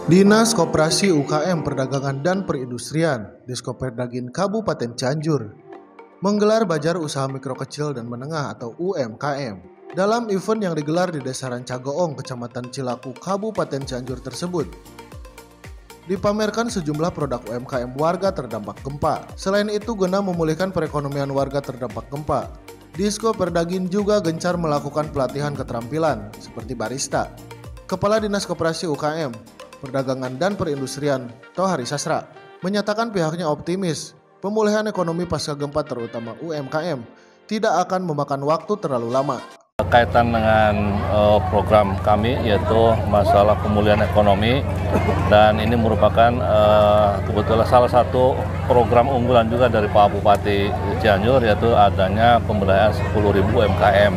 Dinas Koperasi UKM Perdagangan dan Perindustrian Diskoperdagin Kabupaten Cianjur menggelar Bazar Usaha Mikro Kecil dan Menengah atau UMKM. Dalam event yang digelar di Desa Rancagoong, Kecamatan Cilaku, Kabupaten Cianjur tersebut, dipamerkan sejumlah produk UMKM warga terdampak gempa. Selain itu, guna memulihkan perekonomian warga terdampak gempa, Diskoperdagin juga gencar melakukan pelatihan keterampilan seperti barista. Kepala Dinas Koperasi UKM Perdagangan dan Perindustrian Tohari Sasra menyatakan pihaknya optimis pemulihan ekonomi pasca gempa terutama UMKM tidak akan memakan waktu terlalu lama. Kaitan dengan program kami yaitu masalah pemulihan ekonomi, dan ini merupakan kebetulan salah satu program unggulan juga dari Pak Bupati Cianjur, yaitu adanya pemberdayaan 10.000 UMKM.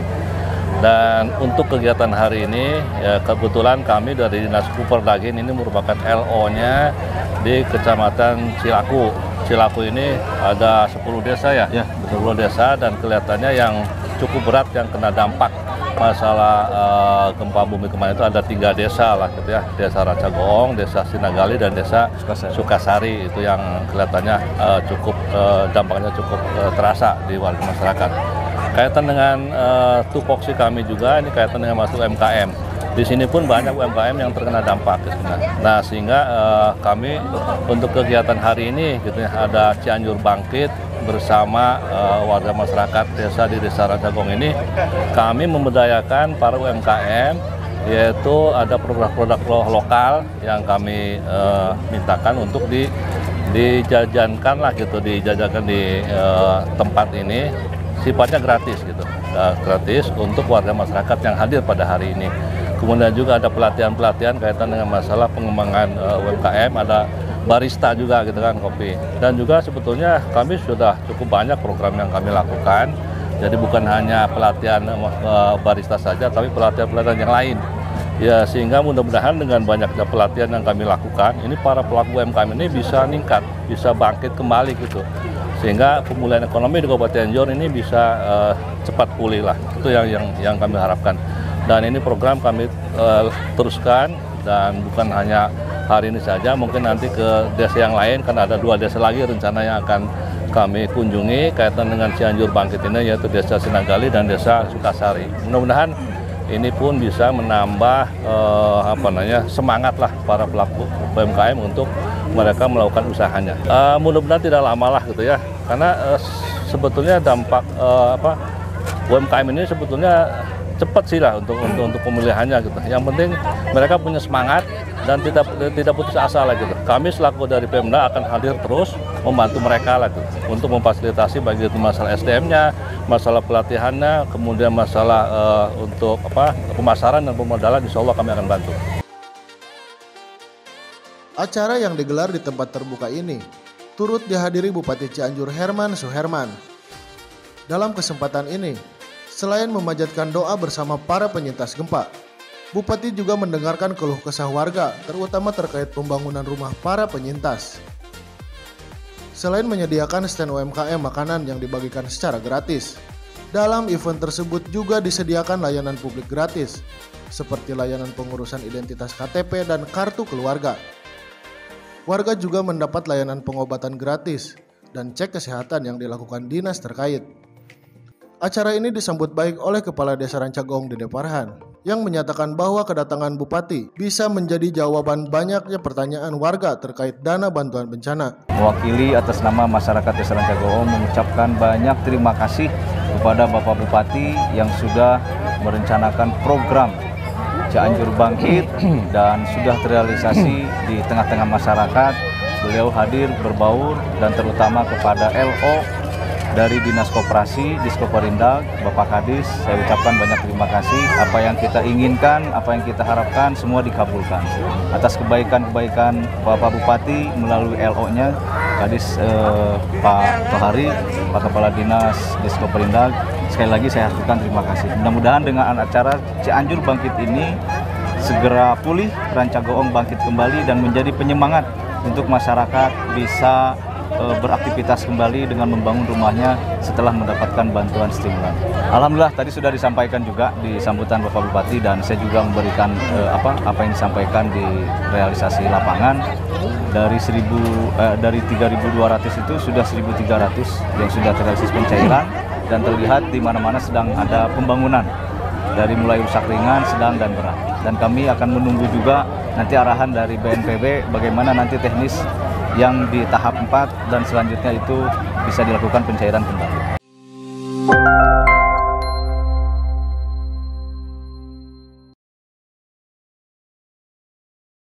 Dan untuk kegiatan hari ini ya, kebetulan kami dari Dinas Koperasi ini merupakan LO-nya di Kecamatan Cilaku. Cilaku ini ada 10 desa ya, 10 desa, dan kelihatannya yang cukup berat yang kena dampak masalah gempa bumi kemarin itu ada 3 desa lah gitu ya. Desa Rancagoong, Desa Sinagali, dan Desa Sukasari, itu yang kelihatannya dampaknya cukup terasa di warga masyarakat. Kaitan dengan tupoksi kami juga, ini kaitan dengan masuk UMKM. Di sini pun banyak UMKM yang terkena dampak. Nah, sehingga kami untuk kegiatan hari ini gitu ya, ada Cianjur Bangkit bersama warga masyarakat desa di Desa Rancagoong ini, kami memberdayakan para UMKM, yaitu ada produk-produk lokal yang kami mintakan untuk dijajankan lah gitu, dijajakan di tempat ini. Sifatnya gratis gitu, gratis untuk warga masyarakat yang hadir pada hari ini. Kemudian juga ada pelatihan-pelatihan kaitan dengan masalah pengembangan UMKM, ada barista juga gitu kan, kopi. Dan juga sebetulnya kami sudah cukup banyak program yang kami lakukan. Jadi bukan hanya pelatihan barista saja, tapi pelatihan-pelatihan yang lain. Ya, sehingga mudah-mudahan dengan banyaknya pelatihan yang kami lakukan, ini para pelaku UMKM ini bisa meningkat, bisa bangkit kembali gitu. Sehingga pemulihan ekonomi di Kabupaten Cianjur ini bisa cepat pulih lah. Itu yang kami harapkan. Dan ini program kami teruskan, dan bukan hanya hari ini saja, mungkin nanti ke desa yang lain, kan ada 2 desa lagi rencana yang akan kami kunjungi kaitan dengan Cianjur Bangkit ini, yaitu Desa Sinagali dan Desa Sukasari. Mudah-mudahan ini pun bisa menambah semangat lah para pelaku UMKM untuk mereka melakukan usahanya. Mudah-mudahan tidak lama lah gitu ya, karena sebetulnya dampak UMKM ini sebetulnya cepat sih lah untuk pemulihannya gitu. Yang penting mereka punya semangat dan tidak putus asa lah gitu. Kami selaku dari Pemda akan hadir terus membantu mereka lah gitu, untuk memfasilitasi bagi itu masalah SDM-nya, masalah pelatihannya, kemudian masalah untuk pemasaran dan pemodalan, insya Allah kami akan bantu. Acara yang digelar di tempat terbuka ini turut dihadiri Bupati Cianjur Herman Suherman. Dalam kesempatan ini, selain memanjatkan doa bersama para penyintas gempa, Bupati juga mendengarkan keluh kesah warga, terutama terkait pembangunan rumah para penyintas. Selain menyediakan stand UMKM makanan yang dibagikan secara gratis, dalam event tersebut juga disediakan layanan publik gratis, seperti layanan pengurusan identitas KTP dan kartu keluarga. Warga juga mendapat layanan pengobatan gratis dan cek kesehatan yang dilakukan dinas terkait. Acara ini disambut baik oleh Kepala Desa Rancagoong Dede Farhan, yang menyatakan bahwa kedatangan Bupati bisa menjadi jawaban banyaknya pertanyaan warga terkait dana bantuan bencana. Mewakili atas nama masyarakat Desa Rancagoong mengucapkan banyak terima kasih kepada Bapak Bupati yang sudah merencanakan program Cianjur Bangkit dan sudah terrealisasi di tengah-tengah masyarakat. Beliau hadir berbaur, dan terutama kepada LO dari Dinas Koperasi, Diskoperindag, Bapak Kadis, saya ucapkan banyak terima kasih. Apa yang kita inginkan, apa yang kita harapkan, semua dikabulkan. Atas kebaikan-kebaikan Bapak Bupati melalui LO-nya, Kadis Pak Tohari, Pak Kepala Dinas Diskoperindag, sekali lagi saya haturkan terima kasih. Mudah-mudahan dengan acara Cianjur Bangkit ini segera pulih, Rancagoong bangkit kembali dan menjadi penyemangat untuk masyarakat bisa beraktivitas kembali dengan membangun rumahnya setelah mendapatkan bantuan stimulan. Alhamdulillah tadi sudah disampaikan juga di sambutan Bapak Bupati, dan saya juga memberikan apa yang disampaikan di realisasi lapangan. Dari 3.200 itu sudah 1.300 yang sudah terrealisasi pencairan, dan terlihat di mana-mana sedang ada pembangunan dari mulai rusak ringan, sedang, dan berat. Dan kami akan menunggu juga nanti arahan dari BNPB bagaimana nanti teknis yang di tahap 4 dan selanjutnya itu bisa dilakukan pencairan kembali.